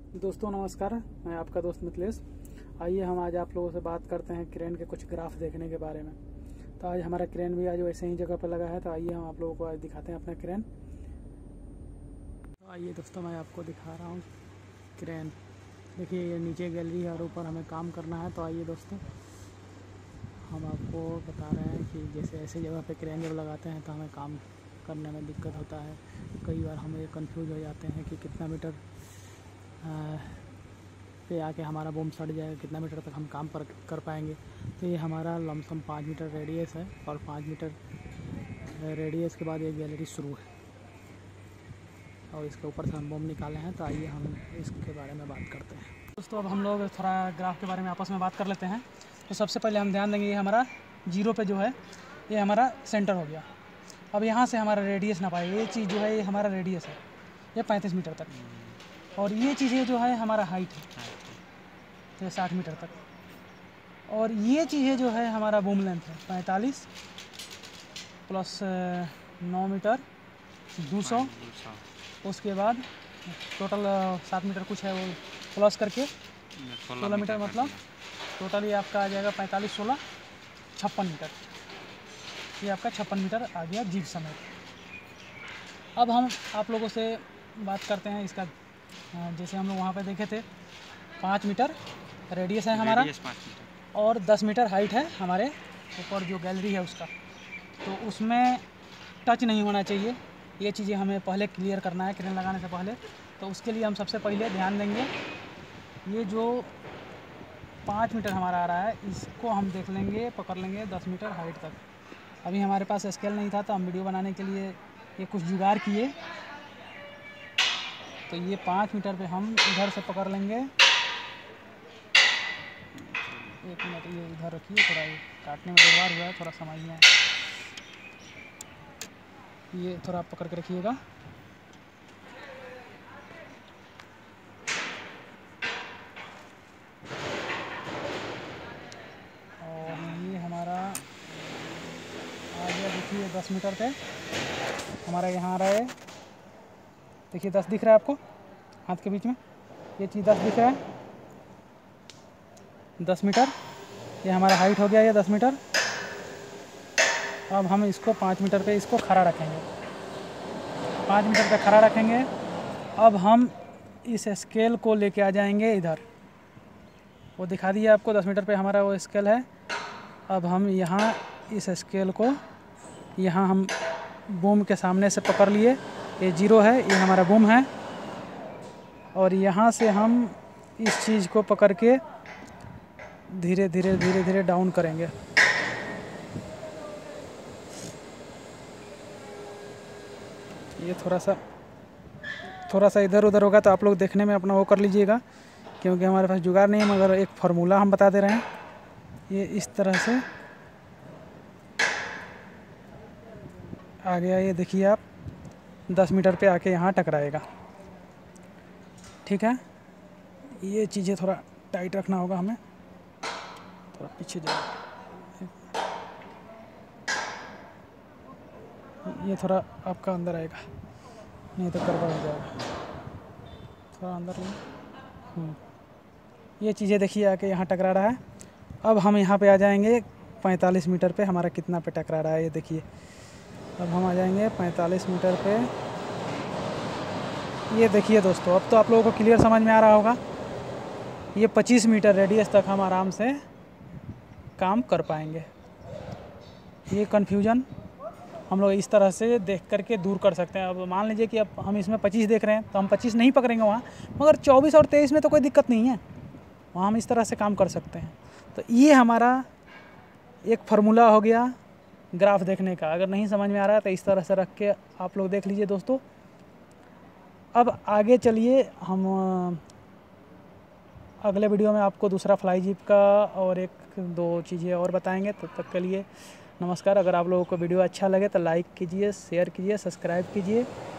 दोस्तों नमस्कार, मैं आपका दोस्त मिथिलेश। आइए हम आज आप लोगों से बात करते हैं क्रेन के कुछ ग्राफ देखने के बारे में। तो आज हमारा क्रेन भी आज वैसे ही जगह पर लगा है, तो आइए हम आप लोगों को आज दिखाते हैं अपना क्रेन। तो आइए दोस्तों, मैं आपको दिखा रहा हूँ क्रेन। देखिए ये नीचे गैलरी है और ऊपर हमें काम करना है। तो आइए दोस्तों, हम आपको बता रहे हैं कि जैसे ऐसे जगह पे क्रेन जब लगाते हैं तो हमें काम करने में दिक्कत होता है। कई बार हम ये कंफ्यूज हो जाते हैं कि कितना मीटर पे आके हमारा बूम सट जाएगा, कितना मीटर तक हम काम कर पाएंगे। तो ये हमारा लमसम 5 मीटर रेडियस है और 5 मीटर रेडियस के बाद ये गैलरी शुरू है और इसके ऊपर से हम बूम निकाले हैं। तो आइए हम इसके बारे में बात करते हैं। दोस्तों अब हम लोग थोड़ा ग्राफ के बारे में आपस में बात कर लेते हैं। तो सबसे पहले हम ध्यान देंगे, ये हमारा जीरो पे जो है ये हमारा सेंटर हो गया। अब यहाँ से हमारा रेडियस ना पाए, ये चीज़ जो है ये हमारा रेडियस है, ये 35 मीटर तक। और ये चीज़ें जो है हमारा हाइट है, तो 60 मीटर तक। और ये चीज़ें जो है हमारा बूम लेंथ है 45 प्लस 9 मीटर 200। उसके बाद टोटल 7 मीटर कुछ है, वो प्लस करके 16 मीटर, मतलब टोटल ये आपका आ जाएगा 45 16 56 मीटर। ये आपका 56 मीटर आ गया जीप समेत। अब हम आप लोगों से बात करते हैं इसका। जैसे हम लोग वहाँ पे देखे थे 5 मीटर रेडियस है हमारा और 10 मीटर हाइट है हमारे ऊपर जो गैलरी है उसका। तो उसमें टच नहीं होना चाहिए, ये चीज़ें हमें पहले क्लियर करना है क्रेन लगाने से पहले। तो उसके लिए हम सबसे पहले ध्यान देंगे, ये जो 5 मीटर हमारा आ रहा है इसको हम देख लेंगे, पकड़ लेंगे 10 मीटर हाइट तक। अभी हमारे पास स्केल नहीं था तो हम वीडियो बनाने के लिए ये कुछ जुगाड़ किए। तो ये 5 मीटर पे हम इधर से पकड़ लेंगे। एक मिनट, ये इधर रखिए, थोड़ा ये काटने में दुर्वार हुआ है, थोड़ा समझिए। ये थोड़ा आप पकड़ के रखिएगा। और ये हमारा आ गया, देखिए 10 मीटर पे हमारा यहाँ आ रहा है। देखिए 10 दिख रहा है आपको हाथ के बीच में, ये चीज़ 10 दिख रहा है, 10 मीटर ये हमारा हाइट हो गया, ये 10 मीटर। अब हम इसको 5 मीटर पे इसको खड़ा रखेंगे, 5 मीटर पे खड़ा रखेंगे। अब हम इस स्केल को लेके आ जाएंगे इधर, वो दिखा दिया आपको 10 मीटर पे हमारा वो स्केल है। अब हम यहाँ इस स्केल को यहाँ हम बूम के सामने से पकड़ लिए, ये जीरो है, ये हमारा बूम है। और यहाँ से हम इस चीज़ को पकड़ के धीरे धीरे धीरे धीरे डाउन करेंगे। ये थोड़ा सा इधर उधर होगा तो आप लोग देखने में अपना वो कर लीजिएगा, क्योंकि हमारे पास जुगाड़ नहीं है। मगर एक फार्मूला हम बता दे रहे हैं, ये इस तरह से आ गया। ये देखिए आप 10 मीटर पे आके यहाँ टकराएगा, ठीक है। ये चीज़ें थोड़ा टाइट रखना होगा हमें, थोड़ा पीछे जाओ, ये थोड़ा आपका अंदर आएगा, नहीं तो गड़बड़ हो जाएगा, थोड़ा अंदर लें। ये चीज़ें देखिए आके यहाँ टकरा रहा है। अब हम यहाँ पे आ जाएंगे 45 मीटर पे, हमारा कितना पे टकरा रहा है ये देखिए। अब हम आ जाएंगे 45 मीटर पे, ये देखिए दोस्तों। अब तो आप लोगों को क्लियर समझ में आ रहा होगा, ये 25 मीटर रेडियस तक हम आराम से काम कर पाएंगे। ये कन्फ्यूजन हम लोग इस तरह से देख करके दूर कर सकते हैं। अब मान लीजिए कि अब हम इसमें 25 देख रहे हैं तो हम 25 नहीं पकड़ेंगे वहाँ, मगर 24 और 23 में तो कोई दिक्कत नहीं है, वहाँ हम इस तरह से काम कर सकते हैं। तो ये हमारा एक फार्मूला हो गया ग्राफ देखने का। अगर नहीं समझ में आ रहा है तो इस तरह से रख के आप लोग देख लीजिए दोस्तों। अब आगे चलिए, हम अगले वीडियो में आपको दूसरा फ्लाई जीप का और 1-2 चीज़ें और बताएंगे। तब तक के लिए नमस्कार। अगर आप लोगों को वीडियो अच्छा लगे तो लाइक कीजिए, शेयर कीजिए, सब्सक्राइब कीजिए।